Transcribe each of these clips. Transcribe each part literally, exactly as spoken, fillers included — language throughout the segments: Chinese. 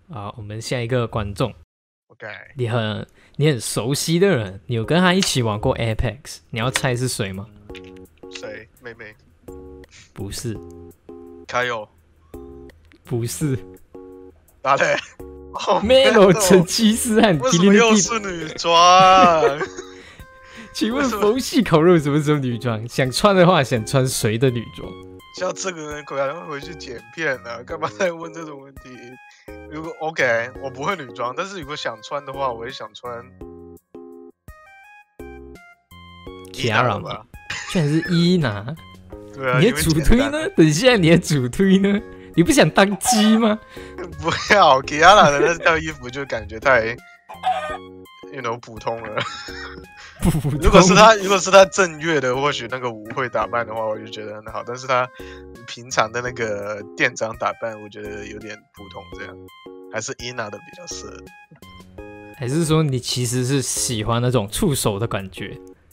啊，我们下一个观众 ，OK， 你很你很熟悉的人，你有跟他一起玩过 Apex， 你要猜是谁吗？ 谁？妹妹？ 不是， 卡友？ 不是。 哪嘞？哦 Melo 成吉思汗， 为什么又是女装？ 请问佛系烤肉什么时候女装？想穿的话，想穿谁的女装？ 像这个人可能会回去剪片了，干嘛再问这种问题？如果 OK， 我不会女装，但是如果想穿的话，我也想穿 Kiara 吧，居然是伊娜。 对啊， 你的主推呢？等一下，你的主推呢？你不想当鸡吗？ 不要 Kiara 的那套衣服就感觉太 ，you know 普通了。 普通如果是他，如果是他正月的，或许那个舞会打扮的话，我就觉得很好。但是他平常的那个店长打扮，我觉得有点普通，这样还是伊娜的比较适合。 还是说你其实是喜欢那种触手的感觉？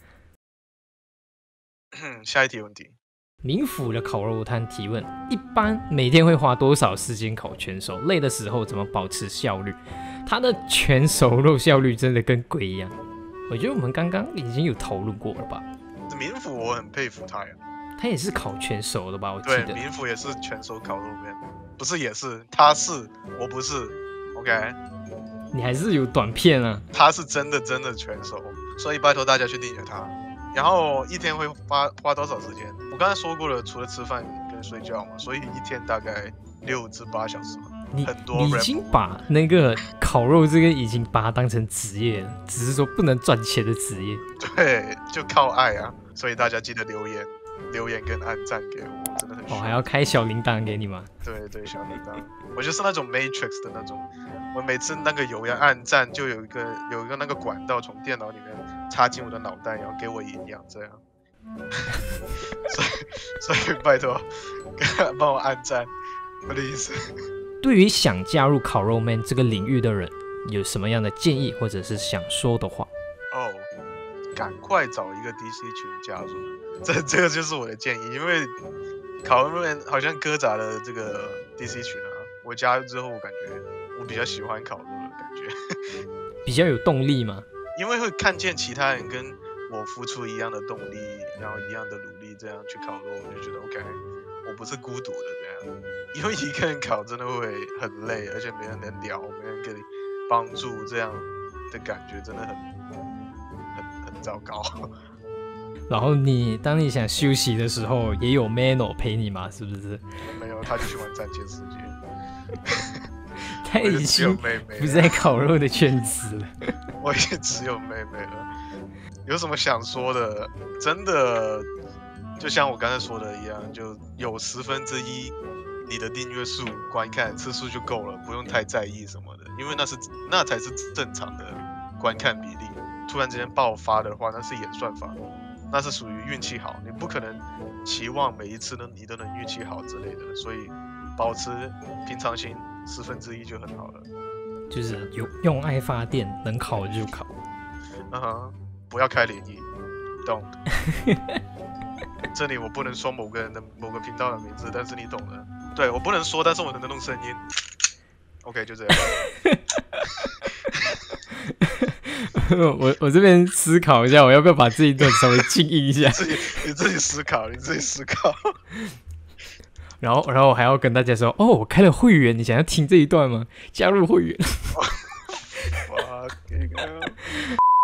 下一题问题。 冥府的烤肉摊提问：一般每天会花多少时间烤全熟？累的时候怎么保持效率？他的全熟肉效率真的跟鬼一样。我觉得我们刚刚已经有讨论过了吧？ 冥府我很佩服他呀， 他也是烤全熟的吧？我记对， 得冥府也是全熟烤肉面，不是也是，他是，我不是 ，OK？ 你还是有短片啊？ 他是真的真的全熟，所以拜托大家去订阅他。然后一天会花花多少时间？我刚才说过了，除了吃饭跟睡觉嘛，所以一天大概六至八小时嘛。 你很多你已经把那个烤肉这个已经把它当成职业了，只是说不能赚钱的职业。 对，就靠爱啊！所以大家记得留言、留言跟按赞给我，我真的很需要。 哦，还要开小铃铛给你吗？ 对对，小铃铛，我就是那种 Matrix 的那种，我每次那个油要按赞，就有一个有一个那个管道从电脑里面插进我的脑袋，然后给我营养，这样。所以所以拜托，帮我按赞，我的意思。 对于想加入烤肉 man 这个领域的人，有什么样的建议或者是想说的话？ 哦，赶快找一个 D C 群加入，这这个就是我的建议，因为烤肉 man 好像哥杂的这个 D C 群啊，我加入之后，我感觉我比较喜欢烤肉的感觉， 比较有动力吗？ 因为会看见其他人跟我付出一样的动力，然后一样的努力，这样去烤肉，我就觉得 OK， 我不是孤独的这样。因为一个人烤真的会很累，而且没人能聊，没人给你帮助，这样的感觉真的很很很糟糕。 然后你当你想休息的时候，也有 Mano 陪你嘛，是不是？ 没有，他就去玩战舰世界。 他已经不在烤肉的圈子了。 我也只有妹妹了。有什么想说的？真的，就像我刚才说的一样，就有十分之一你的订阅数、观看次数就够了，不用太在意什么的，因为那是那才是正常的观看比例。突然之间爆发的话，那是演算法，那是属于运气好，你不可能期望每一次呢你都能运气好之类的，所以保持平常心，十分之一就很好了。 就是有用爱发电，能烤就烤。 嗯哼，不要开涟漪，懂？这里我不能说某个人的某个频道的名字，但是你懂的。对，我不能说，但是我能弄声音。OK， 就这样。 我我这边思考一下，我要不要把这一段稍微静音一下？ 自己你自己思考，你自己思考。 然后，然后我还要跟大家说，哦，我开了会员，你想要听这一段吗？加入会员。 哇，这个。